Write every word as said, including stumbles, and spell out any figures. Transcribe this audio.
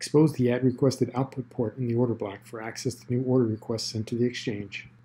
Expose the Add Requested Output port in the order block for access to new order requests sent to the Exchange.